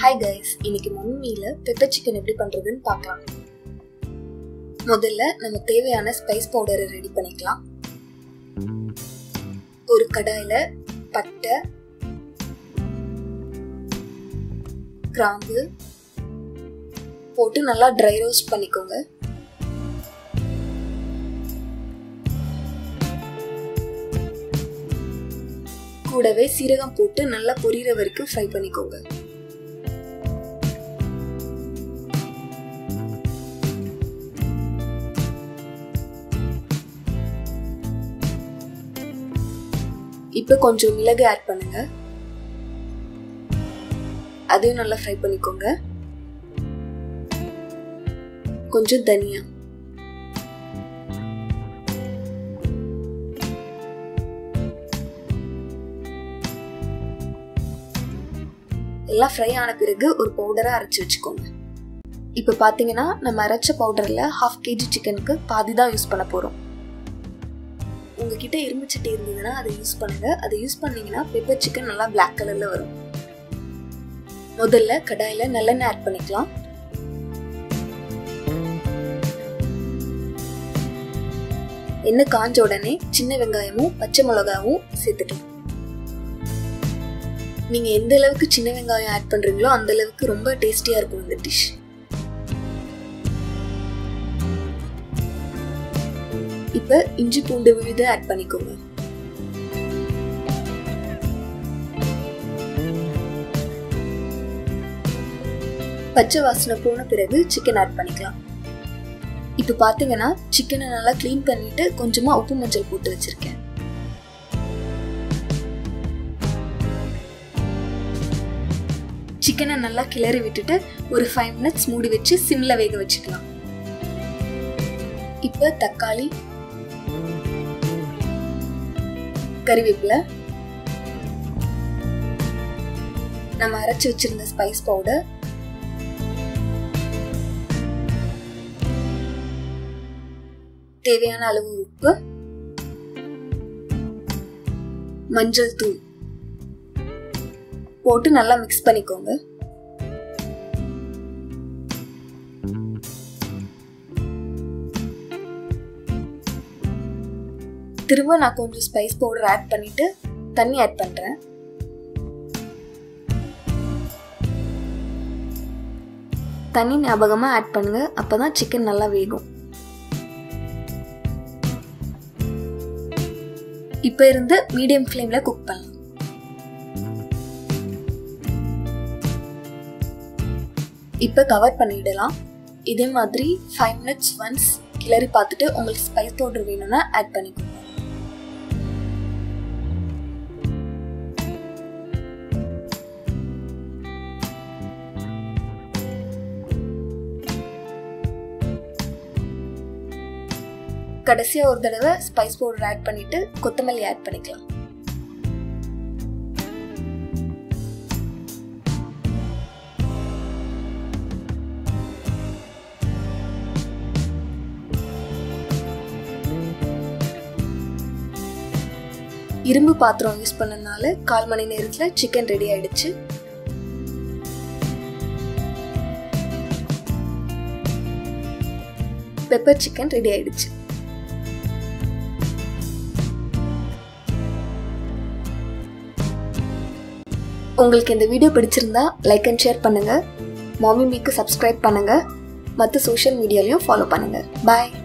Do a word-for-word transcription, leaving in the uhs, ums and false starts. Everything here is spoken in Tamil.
Hi guys, இன்னைக்கு மம்மில பெப்பர் சிக்கன் எப்படி பண்றதுன்னு பார்க்கலாம். முதல்ல நம்ம தேவையான ஸ்பைஸ் பவுடரை ரெடி பண்ணிக்கலாம். ஒரு கடாயில பட்டை, கிராம்பு போட்டு நல்லா ட்ரை ரோஸ்ட் பண்ணிக்கோங்க. கூடவே சீரகம் போட்டு நல்லா பொரியிற வரைக்கும் ஃப்ரை பண்ணிக்கோங்க. இப்போ கொஞ்சம் மிளகு ஆட் பண்ணுங்க. அதையும் நல்லா ஃப்ரை பண்ணிக்கோங்க. கொஞ்சம் தனியா, எல்லாம் ஃப்ரை ஆன பிறகு ஒரு பவுடரை அரைச்சி வச்சுக்கோங்க. இப்போ பார்த்தீங்கன்னா நம்ம அரைச்ச பவுடரில் ஹாஃப் கேஜி சிக்கனுக்கு பாதி தான் யூஸ் பண்ண போகிறோம். உங்ககிட்ட இரும்பு சட்டி இருந்ததுன்னா அதை யூஸ் பண்ணுங்க. அதை யூஸ் பண்ணீங்கன்னா பெப்பர் சிக்கன் நல்லா பிளாக் கலர்ல வரும். முதல்ல கடாயில நல்லெண்ணெய் ஆட் பண்ணிக்கலாம். எண்ணெய் காஞ்ச உடனே சின்ன வெங்காயமும் பச்சை மிளகாவும் சேர்த்துக்கலாம். நீங்க எந்த அளவுக்கு சின்ன வெங்காயம் ஆட் பண்றீங்களோ அந்த அளவுக்கு ரொம்ப டேஸ்டியா இருக்கும் இந்த டிஷ். இப்ப இஞ்சி பூண்டு விழுது ஆட் பண்ணிக்கோங்க. பச்சை வாசனை போன பிறகு சிக்கன் ஆட் பண்ணிக்கலாம். இப்ப பாத்தீங்கன்னா சிக்கனை நல்லா கிளீன் பண்ணிட்டு கொஞ்சமா உப்பு மஞ்சள் போட்டு வச்சிருக்கேன். சிக்கனை நல்லா கிளறி விட்டுட்டு ஒரு ஃபைவ் மினிட்ஸ் மூடி வச்சு சிம்ல வேக வச்சுக்கலாம். இப்ப தக்காளி, கறிவேப்பிலை, நம்ம அரைச்சு வச்சிருந்த ஸ்பைஸ் பவுடர், தேவையான அளவு உப்பு, மஞ்சள் தூள் போட்டு நல்லா மிக்ஸ் பண்ணிக்கோங்க. திரும்ப நான் கொஞ்சம் ஸ்பைஸ் பவுடர் ஆட் பண்ணிட்டு தண்ணி ஆட் பண்றேன். தண்ணி ஞாபகமா ஆட் பண்ணுங்க, அப்பதான் சிக்கன் நல்லா வேகும். இப்ப இருந்து மீடியம் ஃப்ளேம்ல குக் பண்ணலாம். இப்ப கவர் பண்ணிடலாம். இதே மாதிரி ஃபைவ் மினிட்ஸ் ஒன்ஸ் கிளறி பார்த்துட்டு உங்களுக்கு ஸ்பைஸ் பவுடர் வேணும்னா ஆட் பண்ணிக்கோங்க. கடைசியா ஒரு தடவை ஸ்பைஸ் பவுடர் ஆட் பண்ணிட்டு கொத்தமல்லி ஆட் பண்ணிக்கலாம். இரும்பு பாத்திரம் யூஸ் பண்ணனால கால் மணி நேரத்துல சிக்கன் ரெடி ஆயிடுச்சு. பெப்பர் சிக்கன் ரெடி ஆயிடுச்சு. உங்களுக்கு இந்த வீடியோ பிடிச்சிருந்தா லைக் அண்ட் ஷேர் பண்ணுங்க. மாமி மீக்கு சப்ஸ்கிரைப் பண்ணுங்க. மற்ற சோஷியல் மீடியாலையும் ஃபாலோ பண்ணுங்க. பாய்.